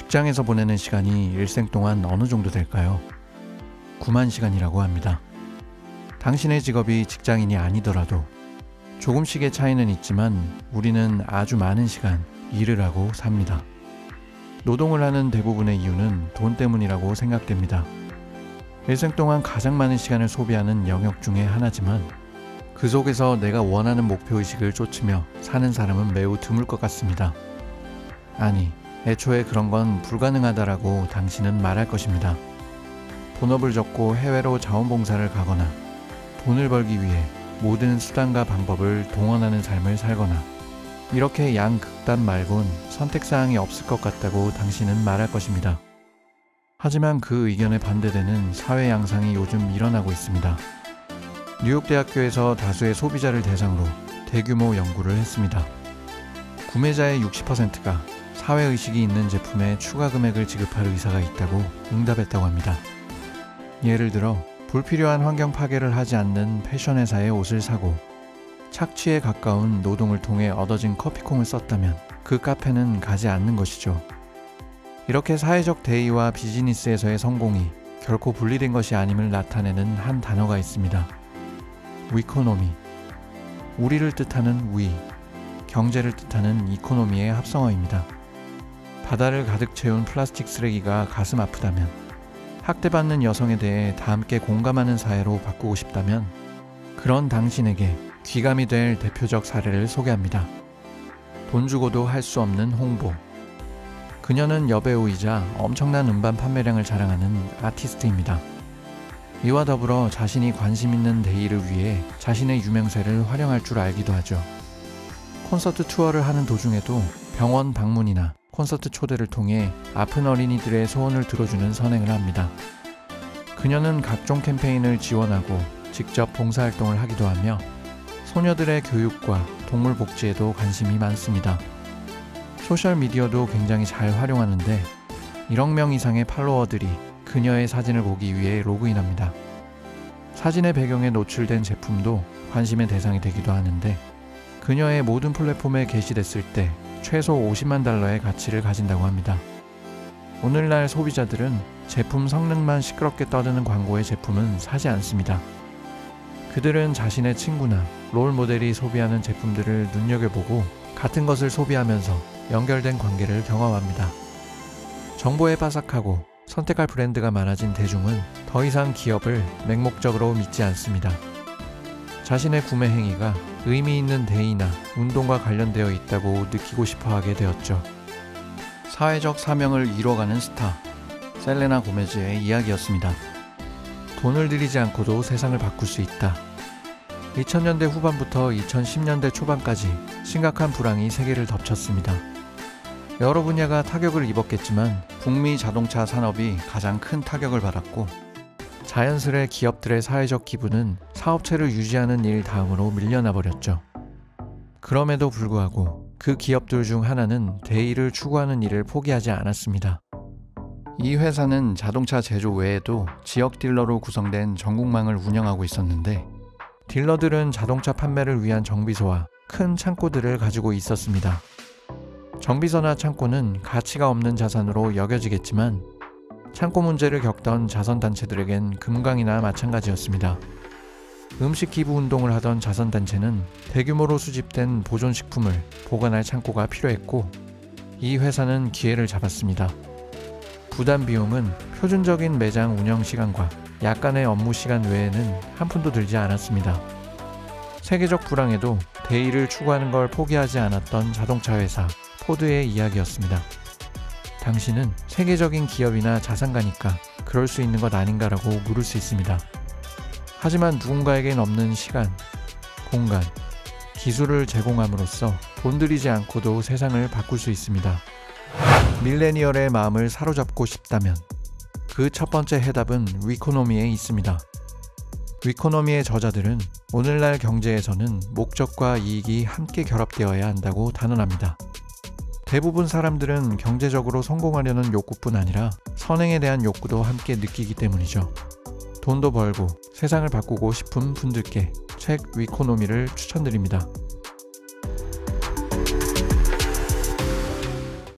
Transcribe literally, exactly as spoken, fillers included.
직장에서 보내는 시간이 일생 동안 어느 정도 될까요? 구만 시간이라고 합니다. 당신의 직업이 직장인이 아니더라도 조금씩의 차이는 있지만 우리는 아주 많은 시간 일을 하고 삽니다. 노동을 하는 대부분의 이유는 돈 때문이라고 생각됩니다. 일생 동안 가장 많은 시간을 소비하는 영역 중에 하나지만 그 속에서 내가 원하는 목표의식을 쫓으며 사는 사람은 매우 드물 것 같습니다. 아니, 애초에 그런 건 불가능하다라고 당신은 말할 것입니다. 본업을 접고 해외로 자원봉사를 가거나 돈을 벌기 위해 모든 수단과 방법을 동원하는 삶을 살거나 이렇게 양극단 말곤 선택사항이 없을 것 같다고 당신은 말할 것입니다. 하지만 그 의견에 반대되는 사회 양상이 요즘 일어나고 있습니다. 뉴욕 대학교에서 다수의 소비자를 대상으로 대규모 연구를 했습니다. 구매자의 육십 퍼센트가 사회의식이 있는 제품에 추가 금액을 지급할 의사가 있다고 응답했다고 합니다. 예를 들어 불필요한 환경 파괴를 하지 않는 패션 회사의 옷을 사고 착취에 가까운 노동을 통해 얻어진 커피콩을 썼다면 그 카페는 가지 않는 것이죠. 이렇게 사회적 대의와 비즈니스에서의 성공이 결코 분리된 것이 아님을 나타내는 한 단어가 있습니다. 위코노미. 우리를 뜻하는 위, 경제를 뜻하는 이코노미의 합성어입니다. 바다를 가득 채운 플라스틱 쓰레기가 가슴 아프다면, 학대받는 여성에 대해 다 함께 공감하는 사회로 바꾸고 싶다면 그런 당신에게 귀감이 될 대표적 사례를 소개합니다. 돈 주고도 할 수 없는 홍보. 그녀는 여배우이자 엄청난 음반 판매량을 자랑하는 아티스트입니다. 이와 더불어 자신이 관심 있는 대의를 위해 자신의 유명세를 활용할 줄 알기도 하죠. 콘서트 투어를 하는 도중에도 병원 방문이나 콘서트 초대를 통해 아픈 어린이들의 소원을 들어주는 선행을 합니다. 그녀는 각종 캠페인을 지원하고 직접 봉사활동을 하기도 하며 소녀들의 교육과 동물 복지에도 관심이 많습니다. 소셜미디어도 굉장히 잘 활용하는데 일억 명 이상의 팔로워들이 그녀의 사진을 보기 위해 로그인합니다. 사진의 배경에 노출된 제품도 관심의 대상이 되기도 하는데 그녀의 모든 플랫폼에 게시됐을 때 최소 오십만 달러의 가치를 가진다고 합니다. 오늘날 소비자들은 제품 성능만 시끄럽게 떠드는 광고의 제품은 사지 않습니다. 그들은 자신의 친구나 롤 모델이 소비하는 제품들을 눈여겨보고 같은 것을 소비하면서 연결된 관계를 경험합니다. 정보에 빠삭하고 선택할 브랜드가 많아진 대중은 더 이상 기업을 맹목적으로 믿지 않습니다. 자신의 구매 행위가 의미 있는 대의나 운동과 관련되어 있다고 느끼고 싶어 하게 되었죠. 사회적 사명을 이뤄가는 스타, 셀레나 고메즈의 이야기였습니다. 돈을 들이지 않고도 세상을 바꿀 수 있다. 이천 년대 후반부터 이천십 년대 초반까지 심각한 불황이 세계를 덮쳤습니다. 여러 분야가 타격을 입었겠지만 북미 자동차 산업이 가장 큰 타격을 받았고 자연스레 기업들의 사회적 기분은 사업체를 유지하는 일 다음으로 밀려나 버렸죠. 그럼에도 불구하고 그 기업들 중 하나는 대의를 추구하는 일을 포기하지 않았습니다. 이 회사는 자동차 제조 외에도 지역 딜러로 구성된 전국망을 운영하고 있었는데 딜러들은 자동차 판매를 위한 정비소와 큰 창고들을 가지고 있었습니다. 정비소나 창고는 가치가 없는 자산으로 여겨지겠지만 창고 문제를 겪던 자선단체들에겐 금강이나 마찬가지였습니다. 음식 기부 운동을 하던 자선단체는 대규모로 수집된 보존식품을 보관할 창고가 필요했고 이 회사는 기회를 잡았습니다. 부담 비용은 표준적인 매장 운영 시간과 약간의 업무 시간 외에는 한 푼도 들지 않았습니다. 세계적 불황에도 대의를 추구하는 걸 포기하지 않았던 자동차 회사 포드의 이야기였습니다. 당신은 세계적인 기업이나 자산가니까 그럴 수 있는 것 아닌가라고 물을 수 있습니다. 하지만 누군가에겐 없는 시간, 공간, 기술을 제공함으로써 돈 들이지 않고도 세상을 바꿀 수 있습니다. 밀레니얼의 마음을 사로잡고 싶다면 그 첫 번째 해답은 위코노미에 있습니다. 위코노미의 저자들은 오늘날 경제에서는 목적과 이익이 함께 결합되어야 한다고 단언합니다. 대부분 사람들은 경제적으로 성공하려는 욕구뿐 아니라 선행에 대한 욕구도 함께 느끼기 때문이죠. 돈도 벌고 세상을 바꾸고 싶은 분들께 책 위코노미를 추천드립니다.